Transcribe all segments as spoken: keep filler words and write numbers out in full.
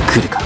来るか。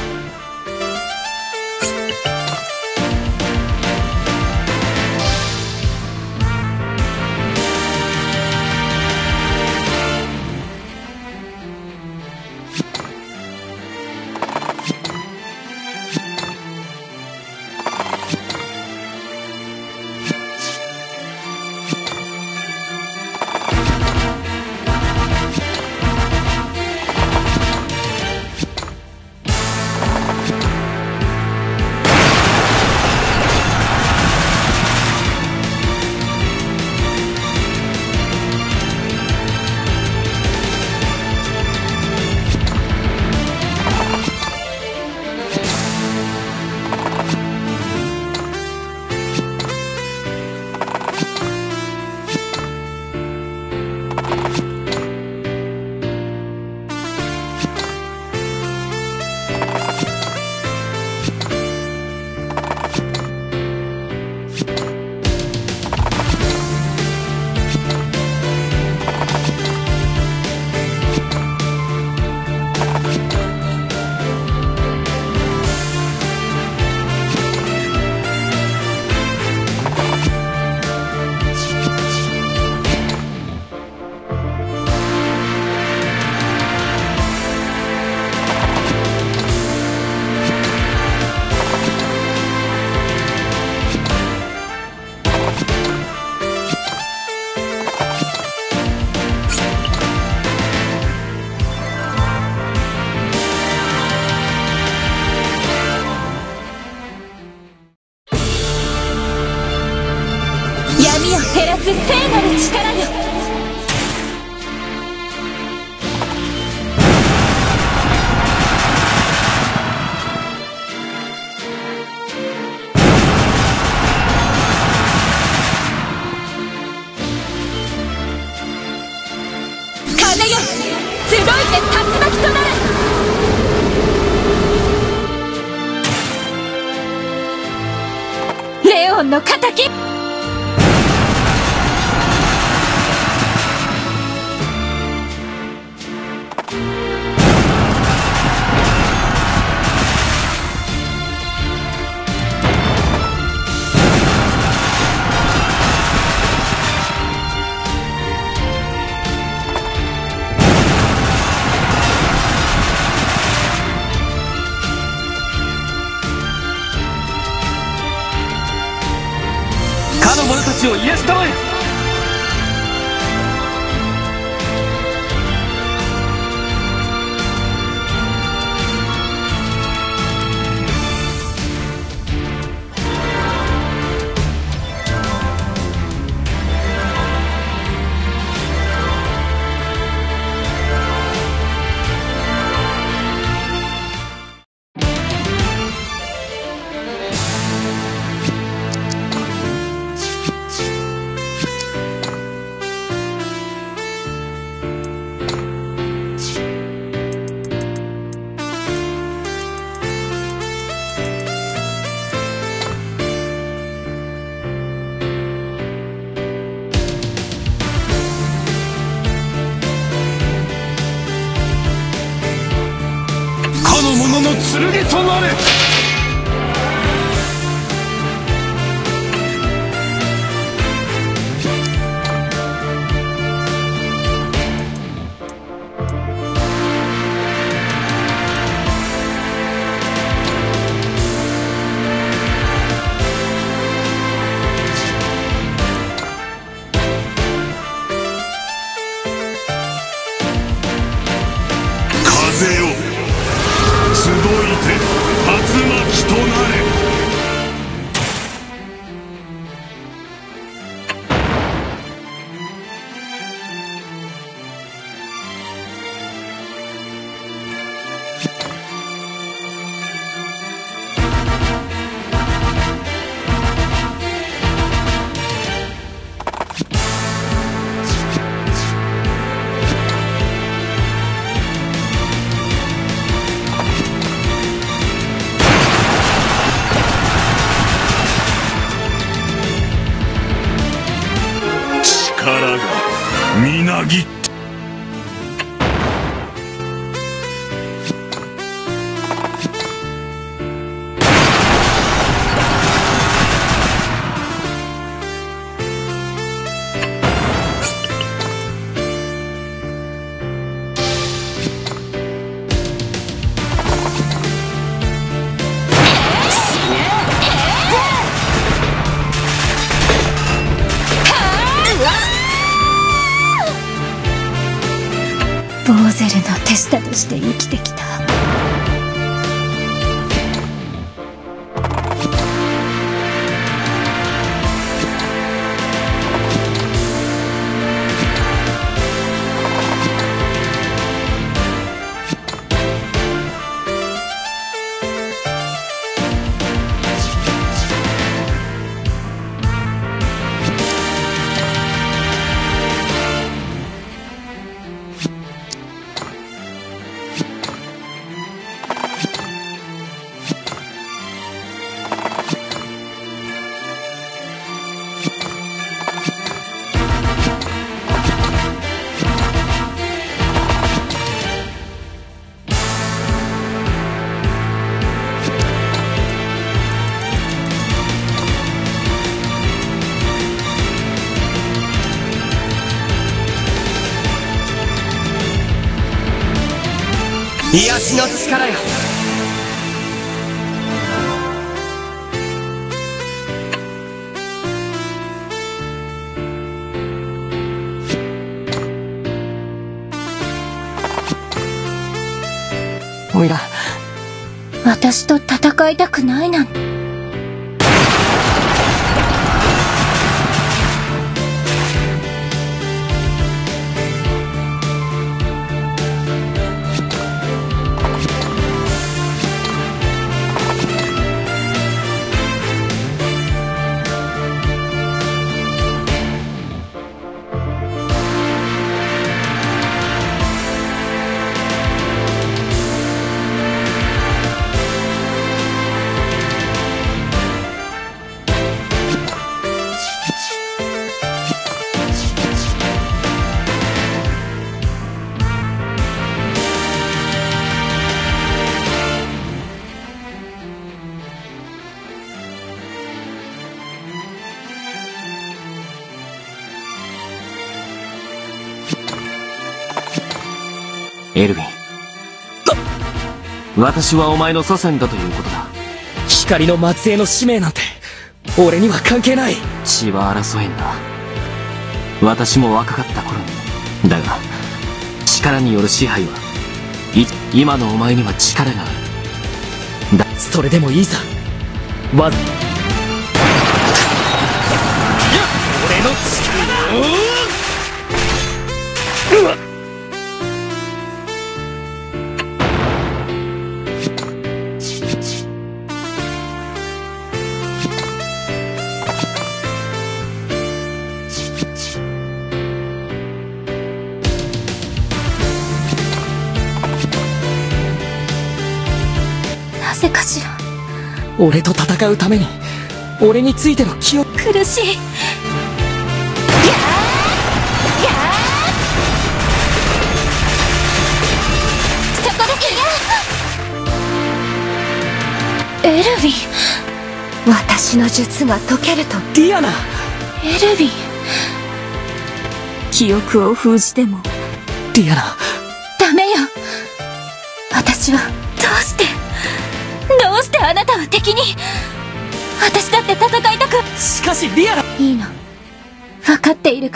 闇を照らす聖なる力よ。風よ、集いて竜巻となれ。レオンの仇。 かの者たちを癒したまえ。かの者の剣となれ。 風よ、集いて竜巻となれ。力がみなぎった。 手下として生きてきた。 癒しの力よ。おいら、 私と戦いたくないなんて。 エルヴィン、私はお前の祖先だということだ。 光の末裔の使命なんて俺には関係ない。 血は争えんな。私も若かった頃に。だが力による支配はい今のお前には力がある。だそれでもいいさ。わず俺の力うわっなぜかしら。 俺と戦うために俺についての気を。 苦しい。やーやーそこですよ。エルヴィン、私の術が解けると。 ディアナ。 エルヴィン、記憶を封じてもディアナ。 ダメよ。私はどうしてどうしてあなたを敵に。私だって戦いたく。 しかしディアナ。 いいの、分かっているから。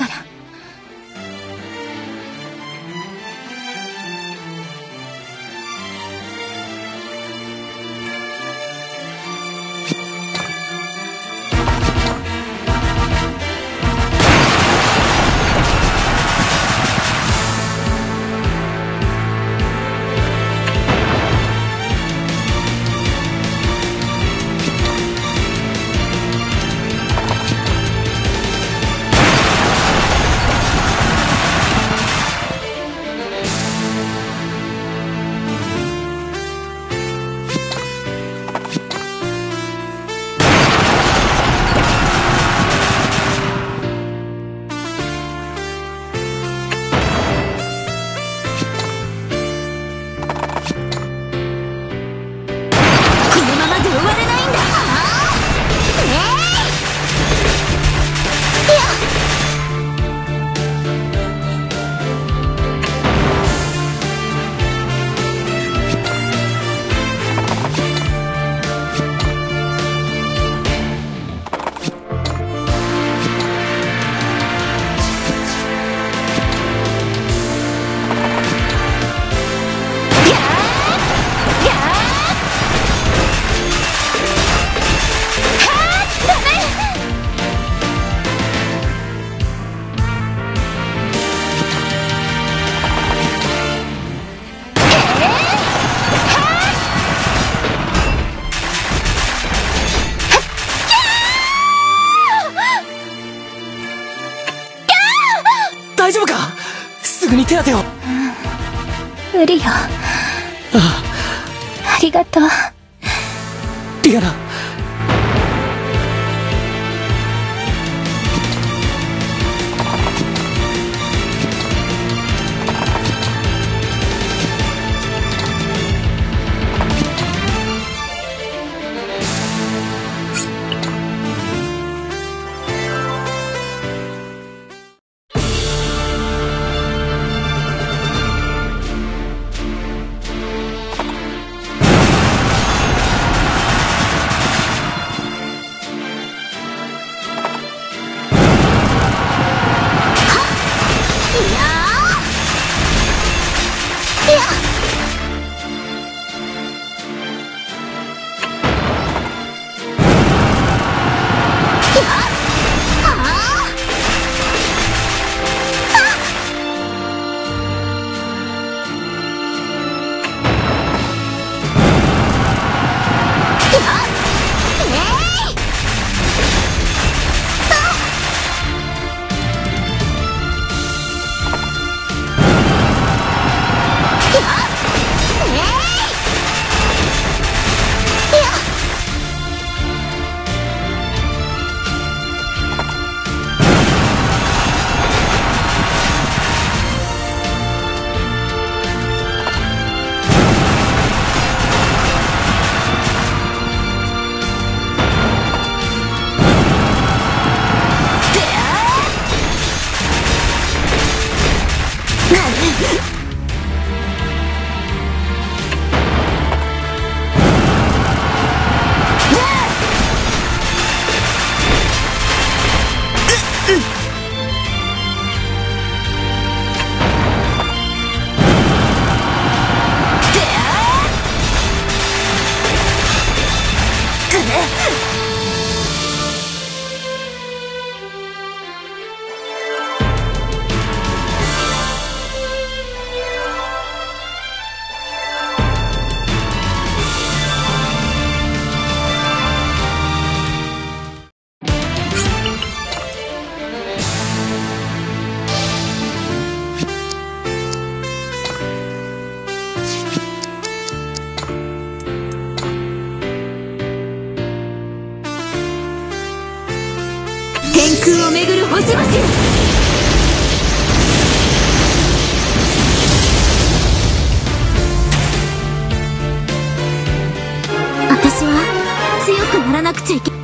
すぐに手当てを。 無理よ。あありがとう。 リアナ。 天空をめぐる星々。私は強くならなくちゃいけない。